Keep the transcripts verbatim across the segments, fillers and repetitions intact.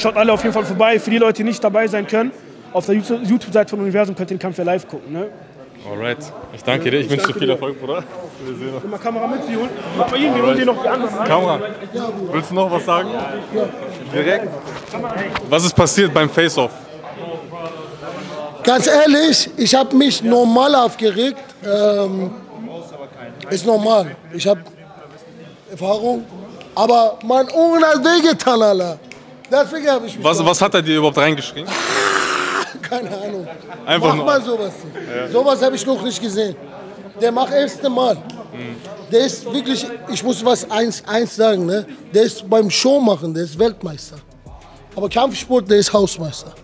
schaut alle auf jeden Fall vorbei. Für die Leute, die nicht dabei sein können, auf der YouTube-Seite von Universum könnt ihr den Kampf ja live gucken. Ne? Alright, ich danke dir, ich, ich wünsche dir viel dir. Erfolg, Bruder. Wir sehen uns. Mal Kamera mit, Sie holen. Mach bei Ihnen, wir holen dir noch die anderen an. Kamera, willst du noch was sagen? Ja. Direkt? Was ist passiert beim Face-Off? Ganz ehrlich, ich habe mich normal aufgeregt. Ähm, ist normal. Ich habe Erfahrung. Aber mein Ohren hat wehgetan, Alter. Deswegen habe ich mich was, was hat er dir überhaupt reingeschrien? Keine Ahnung. Einfach Mach nur. mal sowas. Ja. Sowas habe ich noch nicht gesehen. Der macht erste Mal. Mhm. Der ist wirklich, ich muss was eins, eins sagen, ne? Der ist beim Show machen, der ist Weltmeister. Aber Kampfsport, der ist Hausmeister.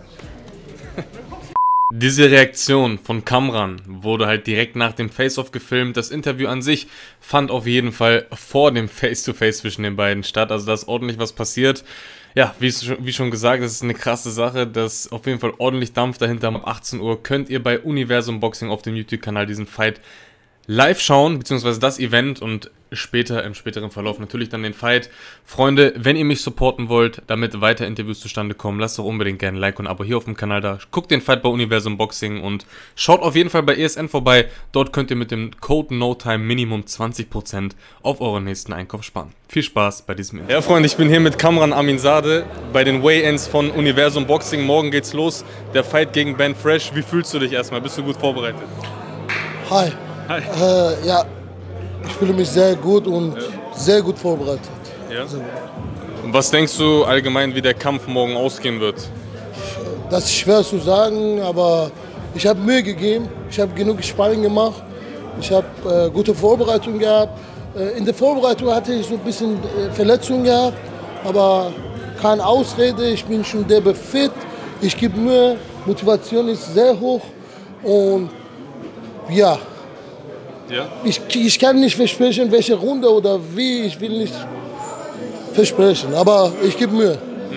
Diese Reaktion von Kamran wurde halt direkt nach dem Face-Off gefilmt. Das Interview an sich fand auf jeden Fall vor dem Face-to-Face zwischen den beiden statt. Also da ist ordentlich was passiert. Ja, wie, wie schon gesagt, das ist eine krasse Sache. Das ist auf jeden Fall ordentlich Dampf dahinter. Um achtzehn Uhr könnt ihr bei Universum Boxing auf dem YouTube-Kanal diesen Fight live schauen, beziehungsweise das Event und später, im späteren Verlauf natürlich dann den Fight. Freunde, wenn ihr mich supporten wollt, damit weiter Interviews zustande kommen, lasst doch unbedingt gerne ein Like und ein Abo hier auf dem Kanal da. Guckt den Fight bei Universum Boxing und schaut auf jeden Fall bei E S N vorbei. Dort könnt ihr mit dem Code NOTIME Minimum zwanzig Prozent auf euren nächsten Einkauf sparen. Viel Spaß bei diesem Interview. Ja, Freunde, ich bin hier mit Kamran Aminzadeh bei den Weigh-Ins von Universum Boxing. Morgen geht's los, der Fight gegen Ben Fresh. Wie fühlst du dich erstmal? Bist du gut vorbereitet? Hi. Hi. Äh, ja, ich fühle mich sehr gut und ja. sehr gut vorbereitet. Ja. Und was denkst du allgemein, wie der Kampf morgen ausgehen wird? Das ist schwer zu sagen, aber ich habe Mühe gegeben. Ich habe genug Sparring gemacht. Ich habe äh, gute Vorbereitung gehabt. Äh, in der Vorbereitung hatte ich so ein bisschen äh, Verletzungen gehabt, aber keine Ausrede. Ich bin schon derbe fit. Ich gebe Mühe. Motivation ist sehr hoch und ja. Ja. Ich, ich kann nicht versprechen, welche Runde oder wie, ich will nicht versprechen, aber ich gebe Mühe.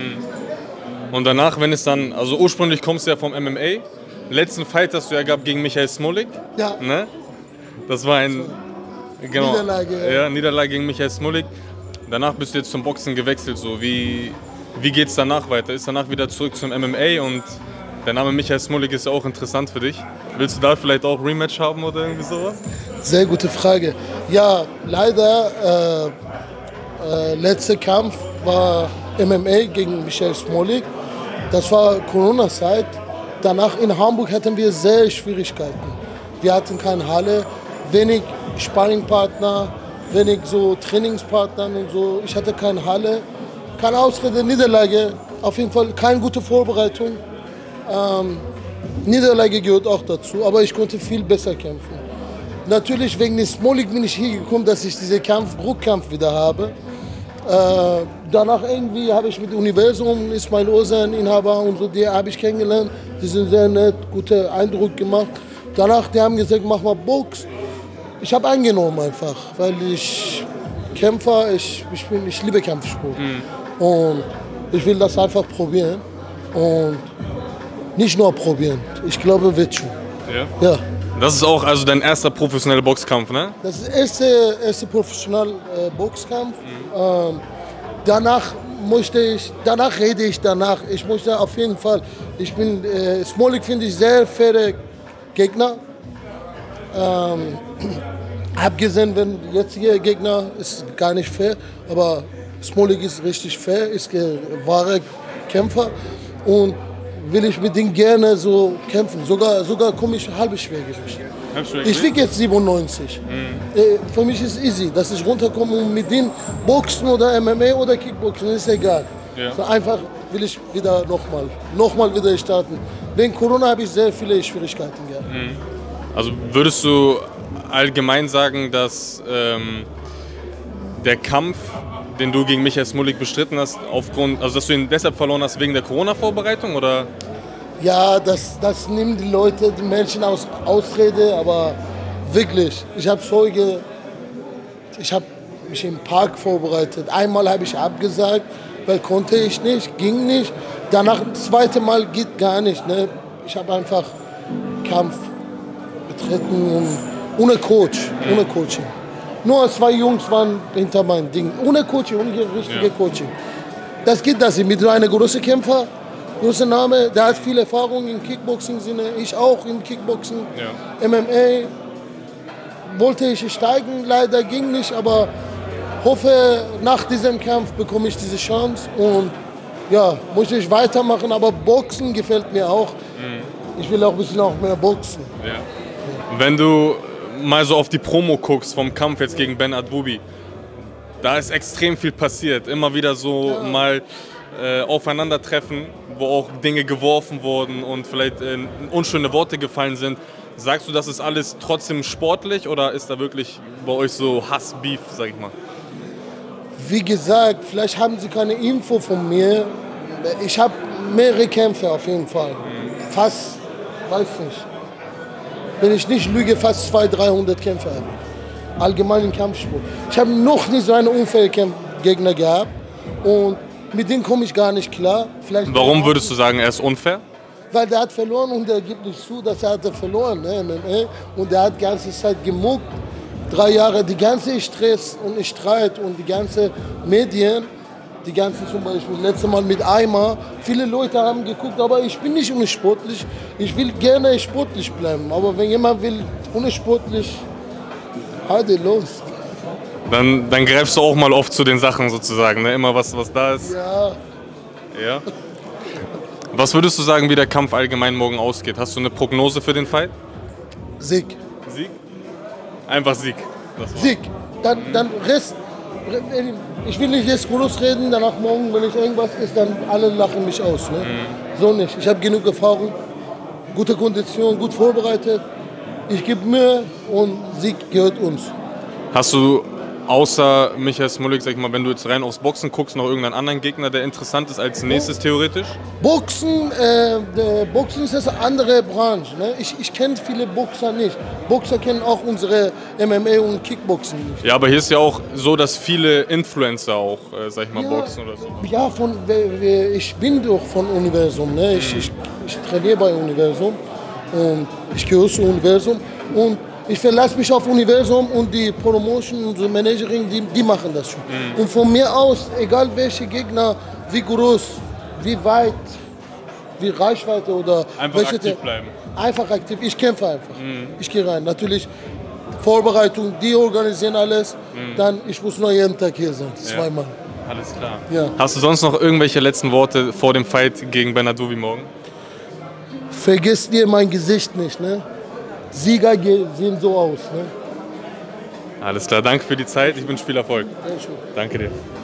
Und danach, wenn es dann, also ursprünglich kommst du ja vom M M A, den letzten Fight hast du ja gehabt gegen Michael Smolik. Ja. Ne? Das war ein, genau, Niederlage. Ja. Ja, Niederlage gegen Michael Smolik. Danach bist du jetzt zum Boxen gewechselt, so wie, wie geht es danach weiter? Ist danach wieder zurück zum M M A und der Name Michael Smolik ist ja auch interessant für dich. Willst du da vielleicht auch Rematch haben oder irgendwie sowas? Sehr gute Frage. Ja, leider, äh, äh, letzter Kampf war M M A gegen Michael Smolik. Das war Corona-Zeit. Danach in Hamburg hatten wir sehr Schwierigkeiten. Wir hatten keine Halle, wenig Sparringpartner, wenig so Trainingspartner und so. Ich hatte keine Halle, keine Ausrede, Niederlage. Auf jeden Fall keine gute Vorbereitung. Ähm, Niederlage gehört auch dazu, aber ich konnte viel besser kämpfen. Natürlich wegen des Smolik bin ich hier gekommen, dass ich diesen Kampf, Druckkampf wieder habe. Äh, danach irgendwie habe ich mit Universum, ist mein Osan-Inhaber und so, die habe ich kennengelernt. Die sind sehr nett, guten Eindruck gemacht. Danach, die haben gesagt, mach mal Box. Ich habe angenommen einfach, weil ich Kämpfer, ich, ich, bin, ich liebe Kampfsport. Mhm. Und ich will das einfach probieren. Und nicht nur probieren. Ich glaube, wird schon. Ja? Ja. Das ist auch also dein erster professioneller Boxkampf, ne? Das ist der erste, erste professionelle äh, Boxkampf. Mhm. Ähm, danach möchte ich, danach rede ich danach. Ich möchte auf jeden Fall. Ich bin, äh, Smolik finde ich sehr faire Gegner. Ähm, hab gesehen, wenn jetziger Gegner ist gar nicht fair, aber Smolik ist richtig fair, ist ein wahrer Kämpfer und will ich mit ihm gerne so kämpfen. Sogar, sogar komme ich halbe Schwergewicht. Ich wiege jetzt siebenundneunzig. Mhm. Äh, für mich ist es easy, dass ich runterkomme und mit ihm Boxen oder M M A oder Kickboxen, ist egal. Ja. So einfach will ich wieder nochmal, nochmal wieder starten. Wegen Corona habe ich sehr viele Schwierigkeiten gehabt. Mhm. Also würdest du allgemein sagen, dass ähm, der Kampf, den du gegen Michael Smolik bestritten hast, aufgrund, also dass du ihn deshalb verloren hast wegen der Corona-Vorbereitung, oder? Ja, das, das nehmen die Leute, die Menschen aus Ausrede, aber wirklich, ich habe Zeuge, ich habe mich im Park vorbereitet. Einmal habe ich abgesagt, weil konnte ich nicht, ging nicht. Danach, das zweite Mal geht gar nicht. Ne? Ich habe einfach Kampf betreten und ohne Coach, ohne Coaching. Nur zwei Jungs waren hinter meinem Ding. Ohne Coaching, ohne richtige ja. Coaching. das geht das mit so einem großen Kämpfer, großer Name, der hat viel Erfahrung im Kickboxing-Sinne, ich auch im Kickboxing, Ja. M M A. Wollte ich steigen, leider ging nicht, aber hoffe, nach diesem Kampf bekomme ich diese Chance und ja, muss ich weitermachen, aber Boxen gefällt mir auch. Mhm. Ich will auch ein bisschen auch mehr boxen. Ja. Wenn du mal so auf die Promo guckst vom Kampf jetzt gegen Ben Abubi, da ist extrem viel passiert. Immer wieder so ja. mal äh, aufeinandertreffen, wo auch Dinge geworfen wurden und vielleicht äh, unschöne Worte gefallen sind. Sagst du, das ist alles trotzdem sportlich oder ist da wirklich bei euch so Hass-Beef, sag ich mal? Wie gesagt, vielleicht haben Sie keine Info von mir. Ich habe mehrere Kämpfe auf jeden Fall. Mhm. Fast, weiß nicht, wenn ich nicht lüge, fast zweihundert, dreihundert Kämpfe habe. Allgemein im Kampfsport. Ich habe noch nie so einen unfairen Gegner gehabt und mit dem komme ich gar nicht klar. Vielleicht Warum würdest du sagen, er ist unfair? Weil der hat verloren und er gibt nicht zu, dass er hat verloren, ne, M M A. Und er hat die ganze Zeit gemuckt. Drei Jahre, die ganze Stress und Streit und die ganze Medien, die ganzen zum Beispiel, letztes Mal mit Eimer, viele Leute haben geguckt, aber ich bin nicht unsportlich, ich will gerne sportlich bleiben, aber wenn jemand will unsportlich, halt los. Dann, dann greifst du auch mal oft zu den Sachen sozusagen, ne? Immer was, was da ist. Ja. Ja. Was würdest du sagen, wie der Kampf allgemein morgen ausgeht? Hast du eine Prognose für den Fight? Sieg. Sieg? Einfach Sieg. Sieg. Dann, dann Rest. Ich will nicht jetzt groß reden, danach morgen, wenn ich irgendwas ist, dann alle lachen mich aus. Ne? Mhm. So nicht. Ich habe genug Erfahrung, gute Kondition, gut vorbereitet. Ich gebe Mühe und Sieg gehört uns. Hast du außer Michael Smolik, sag ich mal, wenn du jetzt rein aufs Boxen guckst, noch irgendeinen anderen Gegner, der interessant ist als nächstes theoretisch? Boxen, äh, Boxen ist eine andere Branche. Ne? Ich, ich kenne viele Boxer nicht. Boxer kennen auch unsere M M A und Kickboxen nicht. Ja, aber hier ist ja auch so, dass viele Influencer auch, äh, sag ich mal, ja, boxen oder so. Ja, von, ich bin doch von Universum. Ne? Ich, mhm. ich, ich trainiere bei Universum und ich gehöre zu Universum. Und ich verlasse mich auf Universum und die Promotion und die Managerin, die, die machen das schon. Mhm. Und von mir aus, egal welche Gegner, wie groß, wie weit, wie Reichweite oder einfach welche aktiv bleiben. Einfach aktiv. Ich kämpfe einfach. Mhm. Ich gehe rein. Natürlich Vorbereitung, die organisieren alles. Mhm. Dann ich muss nur jeden Tag hier sein, zweimal. Ja. Alles klar. Ja. Hast du sonst noch irgendwelche letzten Worte vor dem Fight gegen Ben Abubi morgen? Vergiss dir mein Gesicht nicht, ne? Sieger sehen so aus. Ne? Alles klar, danke für die Zeit. Ich wünsche viel Erfolg. Danke dir.